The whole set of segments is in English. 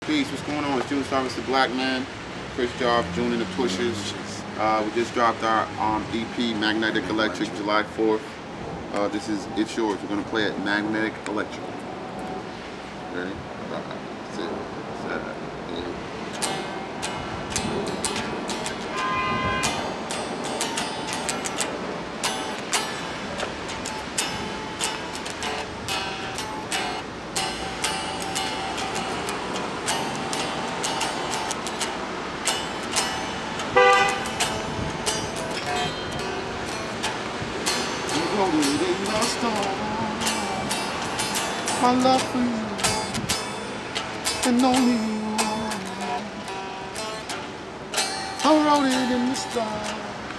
Peace, what's going on? It's June Service the Black Man, Chris Jarve, June and the Pushers. We just dropped our EP, Magnetic Electric, July 4th. This is It's Yours. We're going to play it Magnetic Electric. Ready? That's it. That's it. In my storm, my love for you, and only you. I wrote it in the stars,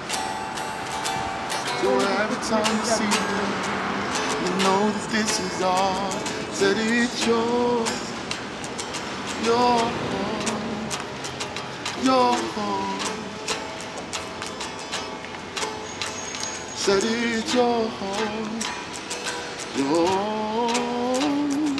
so every time you see me, you know that this is ours. Said it's yours, your home, your home. Said it's your home, your home.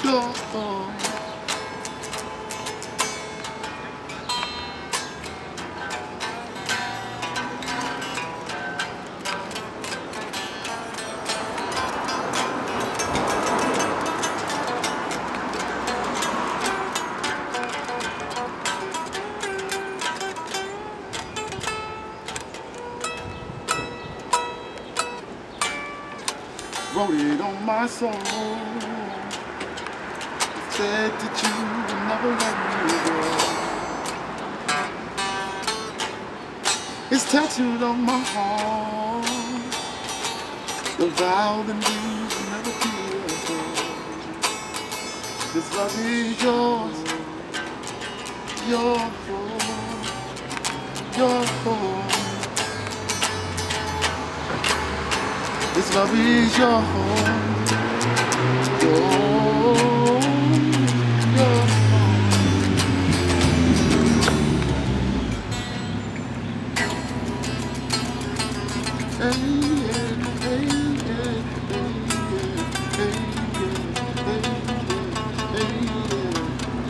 Wrote it on my soul. Said that you would never let me go. It's tattooed on my heart. The vow that we will never be apart. This love is yours, your home, your home. This love is your home, your home. Hey, yeah, hey, yeah, hey, yeah, hey, yeah, hey, yeah.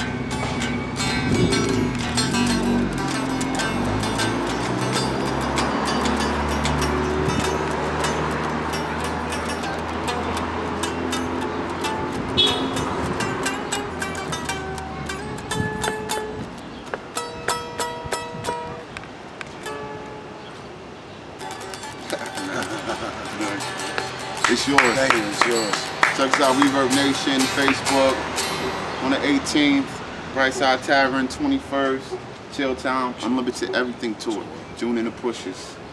It's yours. Thank you, it's yours. Check us out, Reverb Nation, Facebook, on the 18th, Brightside Tavern, 21st, Chilltown. Unlimited everything to it. June and the Pushers.